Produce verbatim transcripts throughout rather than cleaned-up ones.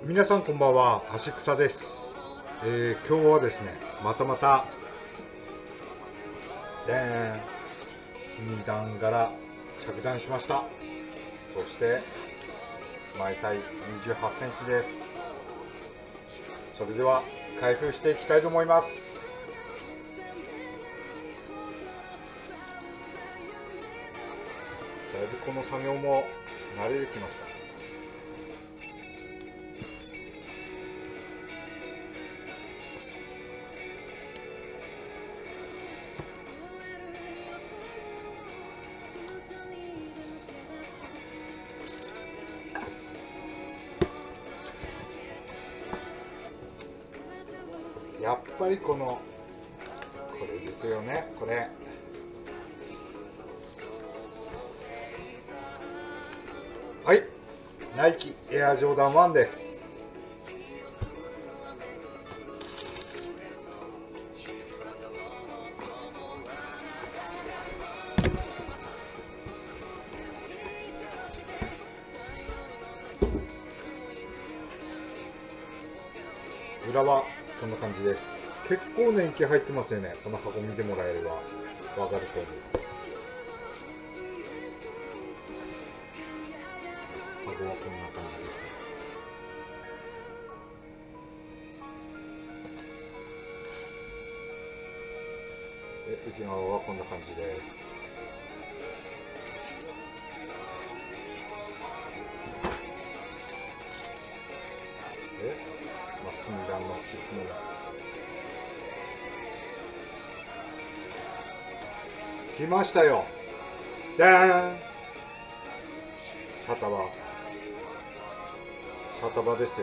皆さんこんばんは、足草です。えー、今日はですね、またまたでーん積み段から着弾しました。そして毎歳にじゅうはちセンチです。それでは開封していきたいと思います。だいぶこの作業も慣れてきました。やっぱりこのこれですよね。これはい、ナイキエアジョーダンワンです。裏はこんな感じです。結構年季入ってますよね。この箱見てもらえればわかるとおり、箱はこんな感じですね。で、内側はこんな感じです。で、まあ、スミダンのいつもの来ましたよ。でーん、シャタバシャタバですよ。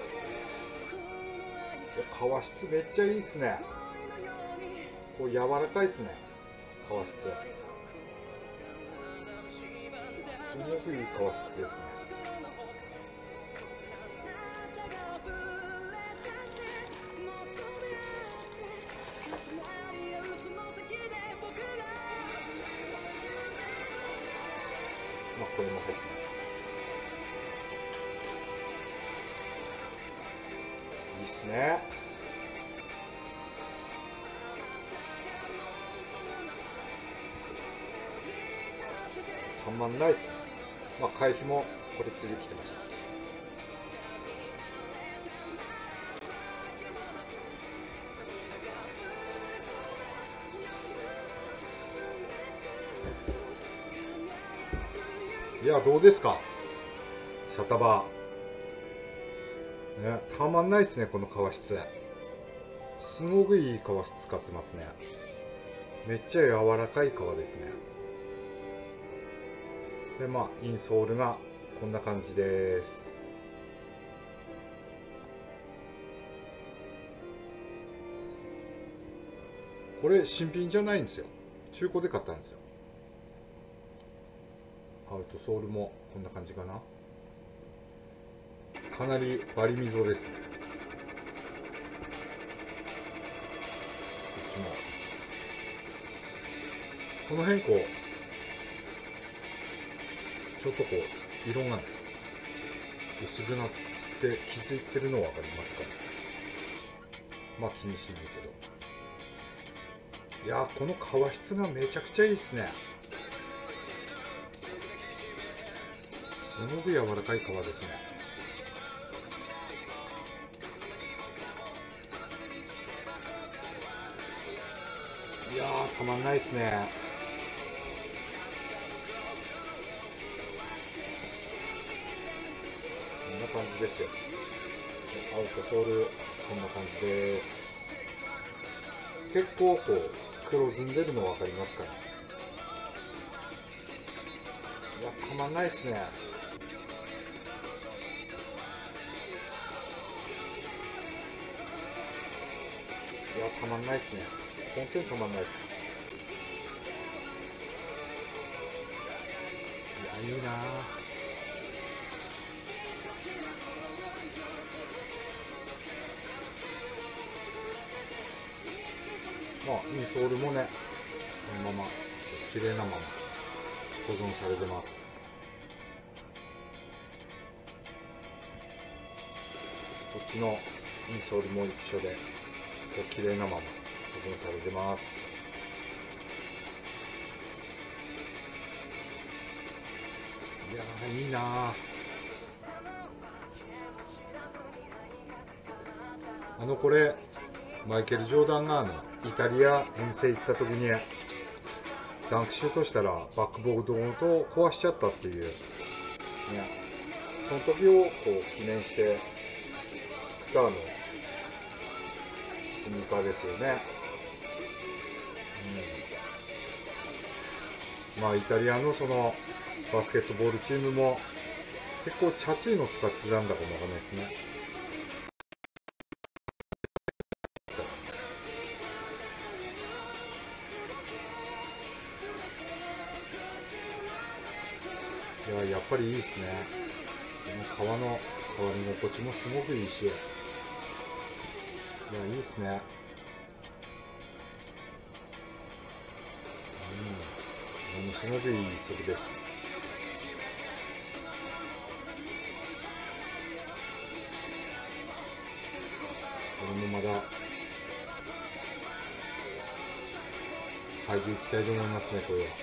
革質めっちゃいいっすね。こう柔らかいっすね、革質。すごくいい革質ですね。まあこれも入ってます。いいっすね。たまんないっすね。まあ会費もこれついてきてました。いや、どうですか、シャタバー、ね、たまんないですね。この革質すごくいい革質使ってますね。めっちゃ柔らかい革ですね。で、まあインソールがこんな感じです。これ新品じゃないんですよ。中古で買ったんですよ。アウトソールもこんな感じかな。かなりバリ溝ですね。こっちもこの辺こうちょっとこう色がね薄くなって気づいてるの分かりますかね。まあ気にしないけど、いやーこの革質がめちゃくちゃいいですね。すごく柔らかい革ですね。いやーたまんないですね。こんな感じですよ。アウトソールこんな感じです。結構こう黒ずんでるの分かりますかね。いやたまんないですね。いやたまんないですね。本当にたまんないです。いやいいなぁ。まあインソールもねこのまま綺麗なまま保存されてます。 っちのインソールも一緒で綺麗なまま保存されてます。いやー、いいなー。あのこれマイケル・ジョーダンがあのイタリア遠征行った時にダンクシュートしたらバックボードごと壊しちゃったっていう、ね、その時をこう記念して作ったあのスニーカーですよね。うん、まあイタリアのそのバスケットボールチームも結構チャチーの使ってたんだかもわかんないですね。いや、やっぱりいいですね。この革の触り心地もすごくいいし、いや、いいですね。うん、ものすごくいい一足です。これもまだ履いていきたいと思いますね、これは。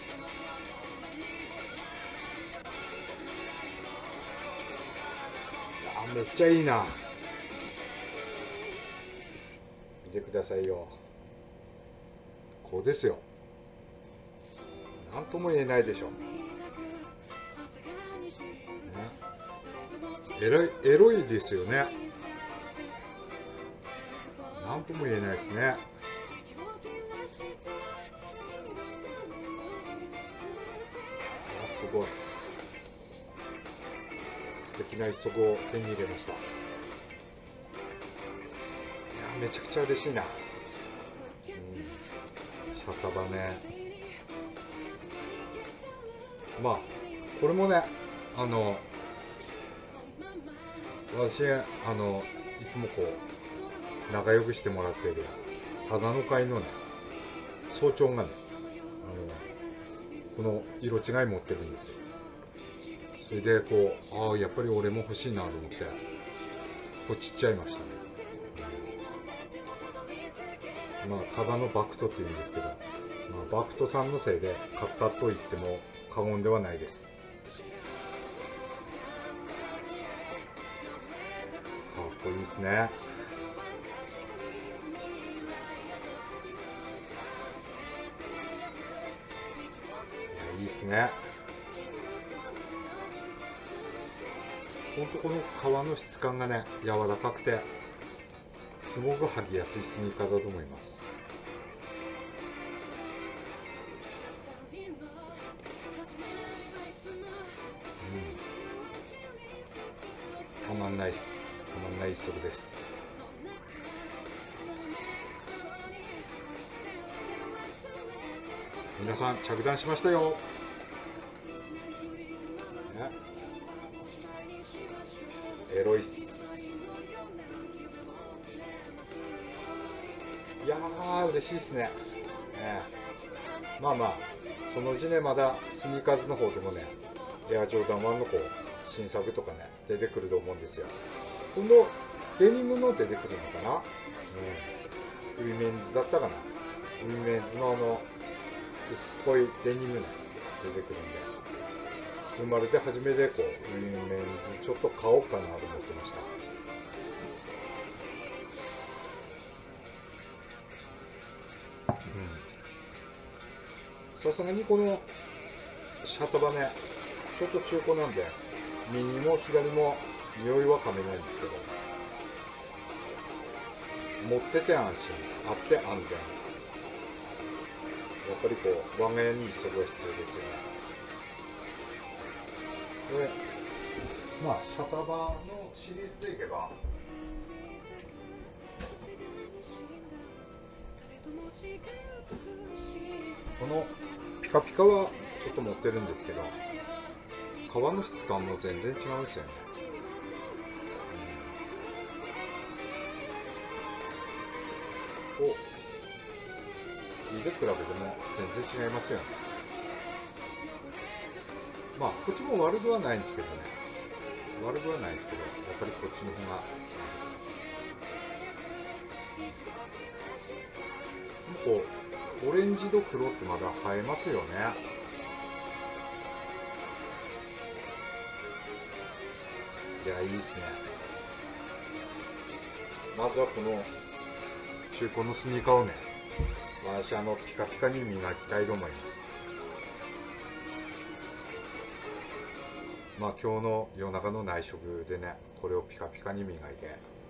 あ、めっちゃいいな。見てくださいよ。こうですよ。なんとも言えないでしょ。ね、エロい、エロいですよね。なんとも言えないですね。いや、すごい。素敵な一足を手に入れました。いや、めちゃくちゃ嬉しいな。うん、シャタバね。まあこれもね、あの私あのいつもこう仲良くしてもらっているただの会のね総長がね、あのこの色違い持ってるんですよ。それでこう、ああやっぱり俺も欲しいなと思ってこっちっちゃいましたね。まあただのバクトって言うんですけど、まあ、バクトさんのせいで買ったと言っても過言ではないです。かっこいいですね。いや、いいですね。ほんとこの革の質感がね柔らかくてすごく履きやすいスニーカーだと思います。うん、たまんないっす。たまんない一足です。皆さん着弾しましたよ、ね、エロいっす。いやー嬉しいっすね。ね、まあまあそのうちねまだスニーカーズの方でもねエアジョーダンワンのこう新作とかね出てくると思うんですよ。今度デニムの出てくるのかな、うん、ウィメンズだったかな。ウィメンズのあの薄っぽいデニムね出てくるんで、生まれて初めてこうウィメンズちょっと買おうかなと思ってました。さすがにこのシャタバねちょっと中古なんで右も左も匂いは噛めないんですけど、持ってて安心、あって安全。やっぱりこう我が家に一足が必要ですよね。でまあシャタバのシリーズでいけばこのピカピカはちょっと持ってるんですけど革の質感も全然違うんですよね。こう見で比べても全然違いますよね。まあこっちも悪くはないんですけどね、 悪くはないですけど、やっぱりこっちの方が好きです。こうオレンジと黒ってまだ映えますよね。いや、いいですね。まずはこの中古のスニーカーをね、私あのピカピカに磨きたいと思います。まあ今日の夜中の内職でね、これをピカピカに磨いて、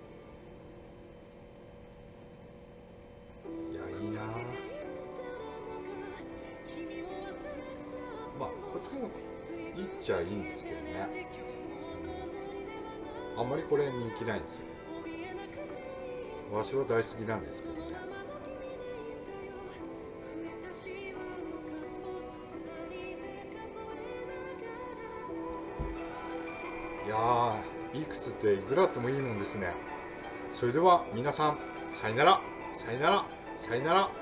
いや、いいな。まあこっちもいいっちゃいいんですけどね、うん、あんまりこれ人気ないんですよ。わしは大好きなんですけどね。いやー、いい靴っていくらあってもいいもんですね。それでは皆さん、さよなら、さよなら、さよなら。